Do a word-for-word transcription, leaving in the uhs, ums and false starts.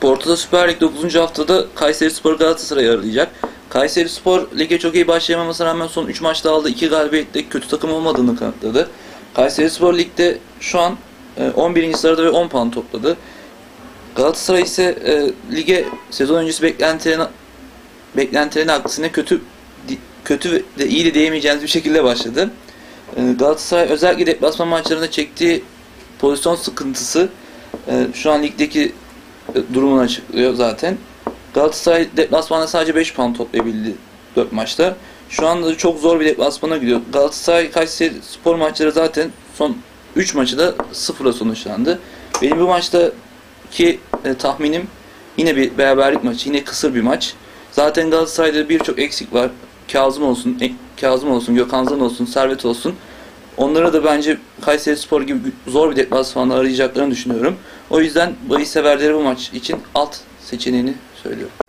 Ortada Süper Lig dokuzuncu haftada Kayserispor Galatasaray'ı ağırlayacak. Kayserispor lige çok iyi başlayamamasına rağmen son üç maçta aldığı iki galibiyetle kötü takım olmadığını kanıtladı. Kayserispor ligde şu an on birinci sırada ve on puan topladı. Galatasaray ise e, lige sezon öncesi beklentilerine beklentilerine aksine kötü kötü de iyi de diyemeyeceğimiz bir şekilde başladı. E, Galatasaray özellikle deplasman maçlarında çektiği pozisyon sıkıntısı e, şu an ligdeki e, durumunu açıklıyor zaten. Galatasaray deplasmanda sadece beş puan toplayabildi dört maçta. Şu anda çok zor bir deplasmana gidiyor. Galatasaray Kayserispor maçları zaten son üç maçı da sıfırla sonuçlandı. Benim bu maçtaki e, tahminim yine bir beraberlik maçı, yine kısır bir maç. Zaten Galatasaray'da birçok eksik var. Kazım olsun, e, Kazım olsun, Gökhan Zan olsun, Servet olsun. Onlara da bence Kayserispor gibi zor bir deplasmanla arayacaklarını düşünüyorum. O yüzden bahis severleri bu maç için alt seçeneğini söylüyorum.